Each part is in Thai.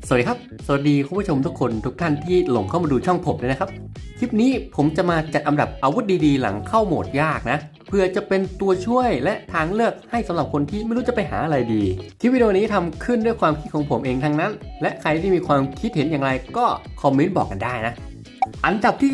สวัสดีครับสวัสดีคุณผู้ชมทุกคนทุกท่านที่หลงเข้ามาดูช่องผมเลยนะครับคลิปนี้ผมจะมาจัดอันดับอาวุธดีๆหลังเข้าโหมดยากนะเพื่อจะเป็นตัวช่วยและทางเลือกให้สำหรับคนที่ไม่รู้จะไปหาอะไรดีคลิปวิดีโอนี้ทำขึ้นด้วยความคิดของผมเองทั้งนั้นและใครที่มีความคิดเห็นอย่างไรก็คอมเมนต์บอกกันได้นะอันดับที่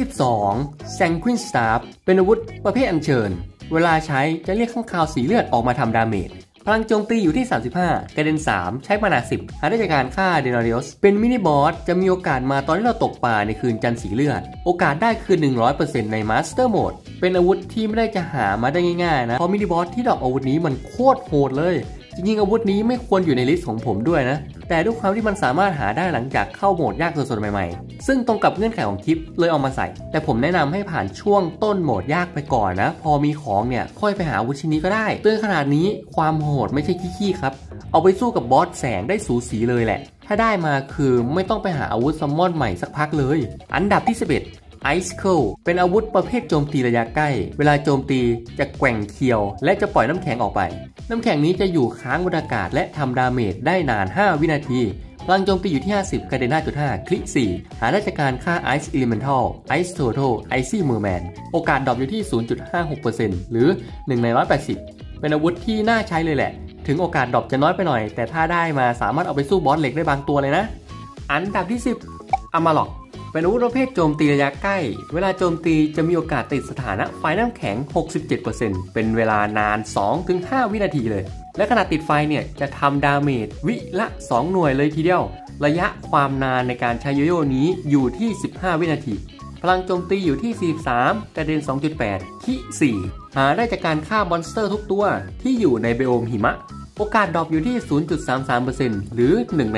12 Sanguine Staff เป็นอาวุธประเภทอัญเชิญเวลาใช้จะเรียกข้างคาวสีเลือดออกมาทำดาเมจพลังโจมตีอยู่ที่35กระเด็น3ใช้มานา10หาได้จากการฆ่าเดนาริอสเป็นมินิบอสจะมีโอกาสมาตอนที่เราตกปลาในคืนจันทร์สีเลือดโอกาสได้คือ 100% ในมาสเตอร์โหมดเป็นอาวุธที่ไม่ได้จะหามาได้ง่ายๆนะเพราะมินิบอสที่ดรอปอาวุธนี้มันโคตรโหดเลยจริงๆอาวุธนี้ไม่ควรอยู่ในลิสต์ของผมด้วยนะแต่ด้วยความที่มันสามารถหาได้หลังจากเข้าโหมดยากสดๆใหม่ๆซึ่งตรงกับเงื่อนไขของคลิปเลยเอามาใส่แต่ผมแนะนำให้ผ่านช่วงต้นโหมดยากไปก่อนนะพอมีของเนี่ยค่อยไปหาอาวุธชิ้นนี้ก็ได้เตือนขนาดนี้ความโหดไม่ใช่ขี้ๆครับเอาไปสู้กับบอสแสงได้สูสีเลยแหละถ้าได้มาคือไม่ต้องไปหาอาวุธซัมมอนใหม่สักพักเลยอันดับที่11 Icicle เป็นอาวุธประเภทโจมตีระยะใกล้เวลาโจมตีจะแกว่งเคียวและจะปล่อยน้ำแข็งออกไปน้ำแข็งนี้จะอยู่ค้างบนอากาศและทำดาเมจได้นาน5วินาทีพลังโจมตีอยู่ที่50กระเด็น 5.5 คลิก4หาได้จากการฆ่า Ice Elemental Ice Turtle Icy Merman โอกาสดรอปอยู่ที่ 0.56% หรือ1ใน180เป็นอาวุธที่น่าใช้เลยแหละถึงโอกาสดรอปจะน้อยไปหน่อยแต่ถ้าได้มาสามารถเอาไปสู้บอสเหล็กได้บางตัวเลยนะอันดับที่10 Amalokเป็นอาวุธประเภทโจมตีระยะใกล้เวลาโจมตีจะมีโอกาสติดสถานะไฟน้ำแข็ง 67% เป็นเวลานาน 2-5 วินาทีเลยและขณะติดไฟเนี่ยจะทำดาเมจวิละ2หน่วยเลยทีเดียวระยะความนานในการใช้โยโย่นี้อยู่ที่15วินาทีพลังโจมตีอยู่ที่43กระเด็น 2.8 คิ4หาได้จากการฆ่ามอนสเตอร์ทุกตัวที่อยู่ในไบโอมหิมะโอกาสดรอปอยู่ที่ 0.33% หรือ1ใน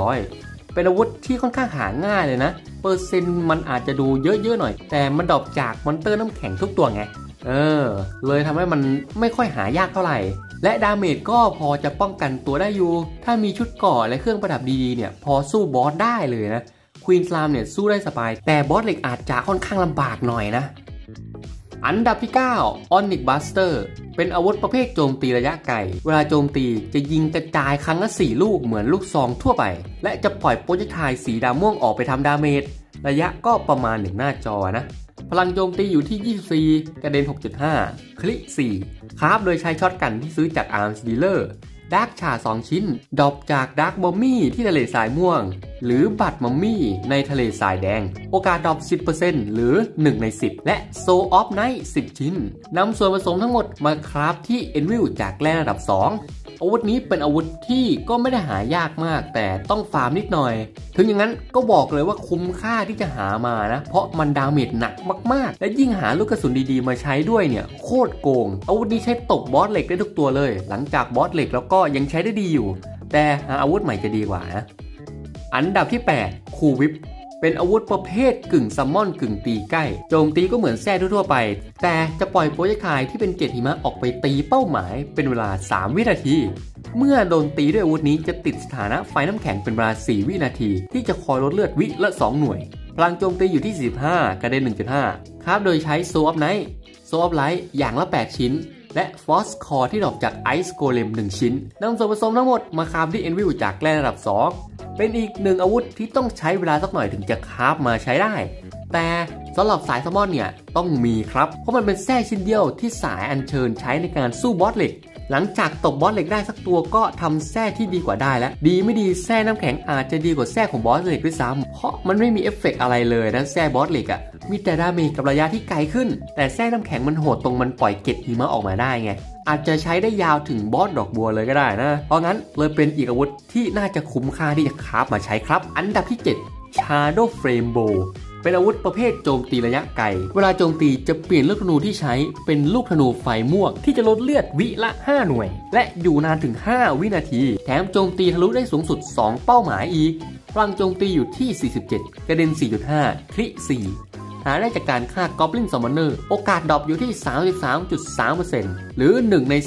300เป็นอาวุธที่ค่อนข้างหาง่ายเลยนะเปอร์เซ็นต์มันอาจจะดูเยอะๆหน่อยแต่มันดรอปจากมอนเตอร์น้ำแข็งทุกตัวไงเลยทำให้มันไม่ค่อยหายากเท่าไหร่และดาเมจก็พอจะป้องกันตัวได้อยู่ถ้ามีชุดเกราะและเครื่องประดับดีๆเนี่ยพอสู้บอสได้เลยนะควีนสลามเนี่ยสู้ได้สบายแต่บอสเหล็กอาจจะค่อนข้างลำบากหน่อยนะอันดับที่9 Onyx Buster เป็นอาวุธประเภทโจมตีระยะไกลเวลาโจมตีจะยิงกระจายครั้งละ4ลูกเหมือนลูกซองทั่วไปและจะปล่อยโปรเจกไทล์สีดำม่วงออกไปทำดาเมจระยะก็ประมาณ1หน้าจอนะพลังโจมตีอยู่ที่24กระเด็น 6.5 คลิก4คราฟโดยใช้ช็อตกันที่ซื้อจาก Arms Dealer ดาร์กชา2ชิ้นดรอปจากดาร์กมัมมี่ที่ทะเลทรายม่วงหรือบัตรมัมมี่ในทะเลทรายแดงโอกาสดรอป 10% หรือ1ใน10และโซออฟไนท์10ชิ้นนำส่วนผสมทั้งหมดมาคราฟที่ Envil จากแร่ระดับ2อาวุธนี้เป็นอาวุธที่ก็ไม่ได้หายากมากแต่ต้องฟาร์มนิดหน่อยถึงอย่างนั้นก็บอกเลยว่าคุ้มค่าที่จะหามานะเพราะมันดาเมจหนักมากๆและยิ่งหาลูกกระสุนดีๆมาใช้ด้วยเนี่ยโคตรโกงอาวุธนี้ใช้ตบบอสเหล็กได้ทุกตัวเลยหลังจากบอสเหล็กแล้วก็ยังใช้ได้ดีอยู่แต่หาอาวุธใหม่จะดีกว่านะอันดับที่8คูวิปเป็นอาวุธประเภทกึ่งซัมมอนกึ่งตีใกล้โจมตีก็เหมือนแซ่ทั่วไปแต่จะปล่อยโปรเจกไทล์ที่เป็นเกล็ดหิมะออกไปตีเป้าหมายเป็นเวลา3วินาทีเมื่อโดนตีด้วยอาวุธนี้จะติดสถานะไฟน้ำแข็งเป็นเวลา4วินาทีที่จะคอยลดเลือดวิละ2หน่วยพลังโจมตีอยู่ที่45กระเด็น 1.5 ครับโดยใช้โซออฟไนท์โซออฟไลท์อย่างละ8ชิ้นและฟอสคอร์ที่ดรอปจากไอซ์โกเลม1ชิ้นนำส่วนผสมทั้งหมดมาคราฟที่ Envil จากแร่ระดับ2เป็นอีกหนึ่งอาวุธที่ต้องใช้เวลาสักหน่อยถึงจะคราฟมาใช้ได้แต่สำหรับสายซัมมอนเนี่ยต้องมีครับเพราะมันเป็นแร่ชิ้นเดียวที่สายอัญเชิญใช้ในการสู้บอสเหล็กหลังจากตบบอสเหล็กได้สักตัวก็ทำแร่ที่ดีกว่าได้แล้วดีไม่ดีแร่น้ำแข็งอาจจะดีกว่าแร่ของบอสเหล็กด้วยซ้ำเพราะมันไม่มีเอฟเฟกต์อะไรเลยนะแร่บอสเหล็กอ่ะมีแต่ดาเมจกับระยะที่ไกลขึ้นแต่แร่น้ำแข็งมันโหดตรงมันปล่อยเกล็ดหิมะออกมาได้ไงอาจจะใช้ได้ยาวถึงบอสดอกบัวเลยก็ได้นะเพราะงั้นเลยเป็นอีกอาวุธที่น่าจะคุ้มค่าที่จะคราฟมาใช้ครับอันดับที่7 Shadow Flame Bowเป็นอาวุธประเภทโจมตีระยะไกลเวลาโจมตีจะเปลี่ยนลูกธนูที่ใช้เป็นลูกธนูไฟม่วงที่จะลดเลือดวิละ5หน่วยและอยู่นานถึง5วินาทีแถมโจมตีทะลุได้สูงสุด2เป้าหมายอีกพลังโจมตีอยู่ที่47กระเด็น 4.5 คลิก4หาได้จากการฆ่า Goblin Summoner โอกาสดรอปอยู่ที่ 33.3% หรือ1ใน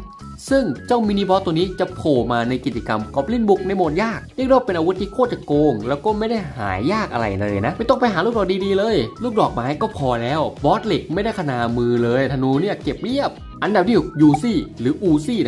3ซึ่งเจ้ามินิบอสตัวนี้จะโผล่มาในกิจกรรม Goblin บุกในโหมดยากเรียกได้ว่าเป็นอาวุธที่โคตรจะโกงแล้วก็ไม่ได้หายากอะไรเลยนะไม่ต้องไปหาลูกดอกดีๆเลยลูกดอกไม้ก็พอแล้วบอสเหล็กไม่ได้ขนามือเลยธนูเนี่ยเก็บเรียบอันดับที่6ยูซี่หรืออูซี่นั่นแหละ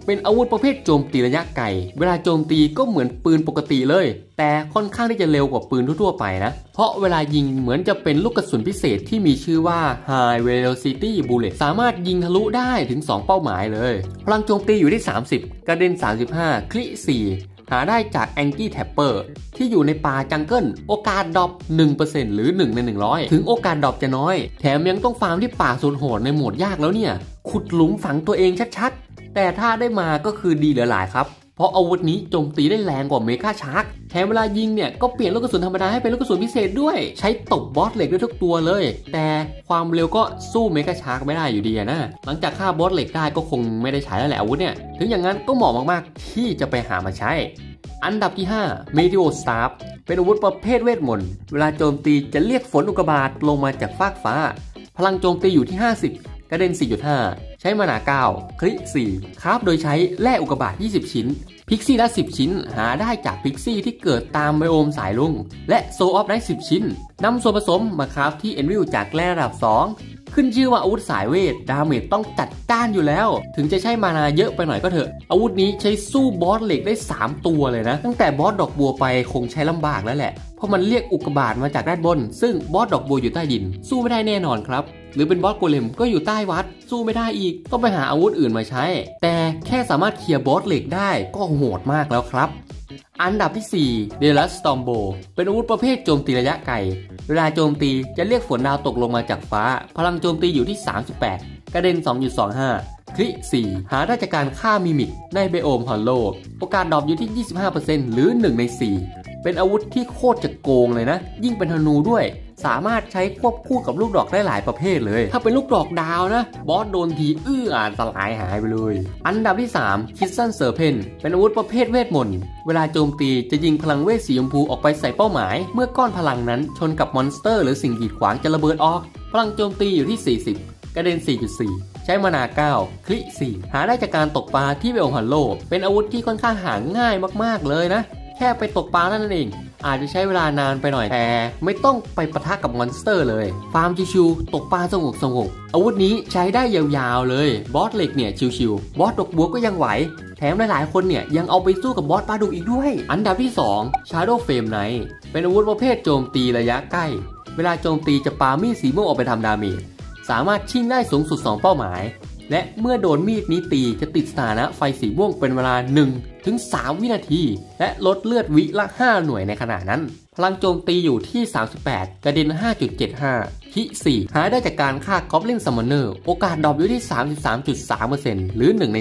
เป็นอาวุธประเภทโจมตีระยะไกลเวลาโจมตีก็เหมือนปืนปกติเลยแต่ค่อนข้างที่จะเร็วกว่าปืนทั่วๆไปนะเพราะเวลายิงเหมือนจะเป็นลูกกระสุนพิเศษที่มีชื่อว่า High Velocity Bullet สามารถยิงทะลุได้ถึง2เป้าหมายเลยพลังโจมตีอยู่ที่30กระเด็น35คลิ4หาได้จาก Angie Tapper ที่อยู่ในป่าจังเกิลโอกาสดรอป 1% หรือ1ใน100ถึงโอกาสดรอปจะน้อยแถมยังต้องฟาร์มที่ป่าสุดโหดในโหมดยากแล้วเนี่ยขุดหลุมฝังตัวเองชัดๆแต่ถ้าได้มาก็คือดีเหลือหลายครับเพราะอาวุธนี้โจมตีได้แรงกว่าเมกาชาร์กแถมเวลายิงเนี่ยก็เปลี่ยนลูกกระสุนธรรมดาให้เป็นลูกกระสุนพิเศษด้วยใช้ตบบอสเหล็กได้ทุกตัวเลยแต่ความเร็วก็สู้เมกาชาร์กไม่ได้อยู่ดีนะหลังจากฆ่าบอสเหล็กได้ก็คงไม่ได้ใช้แล้วแหละอาวุธเนี่ยถึงอย่างนั้นก็เหมาะมากๆที่จะไปหามาใช้อันดับที่5 Meteor Staff เป็นอาวุธประเภทเวทมนต์เวลาโจมตีจะเรียกฝนอุกกาบาตลงมาจากฟากฟ้าพลังโจมตีอยู่ที่50กระเด็น 4.5 ใช้มานา9คลิ4คราฟโดยใช้แร่อุกกาบาต20ชิ้นพิกซี่ละ10ชิ้นหาได้จากพิกซี่ที่เกิดตามไบโอมสายลุงและโซออฟได้10ชิ้นนำส่วนผสมมาคราฟที่เอ็นวิลจากแร่ระดับ2ขึ้นชื่อว่าอาวุธสายเวทดาเมจต้องจัดจ้านอยู่แล้วถึงจะใช้มานาเยอะไปหน่อยก็เถอะอาวุธนี้ใช้สู้บอสเหล็กได้3ตัวเลยนะตั้งแต่บอสดอกบัวไปคงใช้ลำบากแล้วแหละเพราะมันเรียกอุกกาบาตมาจากด้านบนซึ่งบอสดอกบัวอยู่ใต้ดินสู้ไม่ได้แน่นอนครับหรือเป็นบอสโกเลมก็อยู่ใต้วัดสู้ไม่ได้อีกต้องไปหาอาวุธอื่นมาใช้แต่แค่สามารถเคลียร์บอสเหล็กได้ก็โหดมากแล้วครับอันดับที่4 Deluxe Stormbow เป็นอาวุธประเภทโจมตีระยะไกลเวลาโจมตีจะเรียกฝนดาวตกลงมาจากฟ้าพลังโจมตีอยู่ที่38กระเด็น 2.25 คลิ4หาได้จากการฆ่ามิมิกในไบโอมฮอลโลโอกาสดรอปอยู่ที่ 25% หรือ1ใน4เป็นอาวุธที่โคตรจะโกงเลยนะยิ่งเป็นธนูด้วยสามารถใช้ควบคู่กับลูกดอกได้หลายประเภทเลยถ้าเป็นลูกดอกดาวนะบอสโดนทีอาจสลายหายไปเลยอันดับที่3 Kissan Serpent เป็นอาวุธประเภทเวทมนต์เวลาโจมตีจะยิงพลังเวทสีชมพูออกไปใส่เป้าหมายเมื่อก้อนพลังนั้นชนกับมอนสเตอร์หรือสิ่งกีดขวางจะระเบิดออกพลังโจมตีอยู่ที่40กระเด็น 4.4 ใช้มานา9คลิ4หาได้จากการตกปลาที่เวลฮัลโลเป็นอาวุธที่ค่อนข้างหาง่ายมากๆเลยนะแค่ไปตกปลานั่นเองอาจจะใช้เวลานานไปหน่อยแต่ไม่ต้องไปปะทะกับมอนสเตอร์เลยฟาร์มชิวๆตกปลาสงบอาวุธนี้ใช้ได้ยาวๆเลยบอสเหล็กเนี่ยชิวๆบอสดอกบัวก็ยังไหวแถมหลายๆคนเนี่ยยังเอาไปสู้กับบอสปลาดุกอีกด้วยอันดับที่2 Shadow Flame Knight เป็นอาวุธประเภทโจมตีระยะใกล้เวลาโจมตีจะปามีดสีม่วงออกไปทำดาเมจสามารถชิงได้สูงสุด2เป้าหมายและเมื่อโดนมีดนี้ตีจะติดสถานะไฟสีม่วงเป็นเวลา1-3 วินาทีและลดเลือดวิละ5หน่วยในขณะนั้นพลังโจมตีอยู่ที่38กระเด็น 5.75 คิ4หาได้จากการฆ่า Goblin Summoner โอกาสดรอปอยู่ที่ 33.3% หรือ1ใน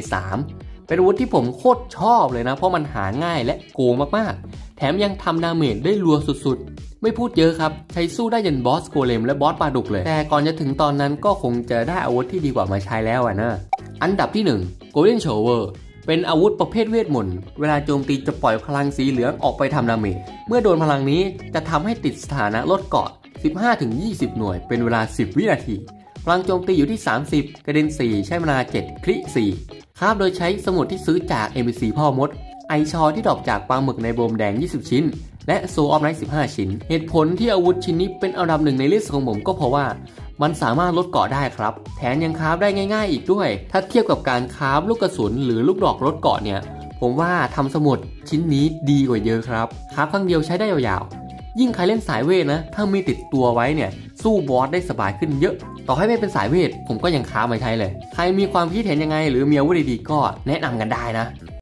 3เป็นอาวุธที่ผมโคตรชอบเลยนะเพราะมันหาง่ายและโกงมากๆแถมยังทำดาเมจได้รัวสุดๆไม่พูดเยอะครับใช้สู้ได้ยันบอสโกเลมและบอสปลาดุกเลยแต่ก่อนจะถึงตอนนั้นก็คงจะได้อาวุธที่ดีกว่ามาใช้แล้วนะอันดับที่1 Golden Shower เป็นอาวุธประเภทเวทมนต์เวลาโจมตีจะปล่อยพลังสีเหลืองออกไปทำดาเมจเมื่อโดนพลังนี้จะทำให้ติดสถานะลดเกราะ 15-20 หน่วยเป็นเวลา10วินาทีพลังโจมตีอยู่ที่30กระเด็น4ใช้มานา7คลิ4คราฟโดยใช้สมุดที่ซื้อจาก NPC พ่อมดไอชอที่ดรอปจากปลาหมึกในโบมแดง20ชิ้นและโซออฟไนท์15ชิ้นเหตุผลที่อาวุธชิ้นนี้เป็นอันดับ1ในลิสต์ของผมก็เพราะว่ามันสามารถลดเกราะได้ครับแถมยังคราฟได้ง่ายๆอีกด้วยถ้าเทียบกับการคราฟลูกกระสุนหรือลูกดอกลดเกราะเนี่ยผมว่าทำสมุดชิ้นนี้ดีกว่าเยอะครับคราฟครั้งเดียวใช้ได้ยาวๆยิ่งใครเล่นสายเวทนะถ้ามีติดตัวไว้เนี่ยสู้บอสได้สบายขึ้นเยอะต่อให้ไม่เป็นสายเวทผมก็ยังคราฟมาใช้เลยใครมีความคิดเห็นยังไงหรือมีอาวุธดีๆก็แนะนำกันได้นะ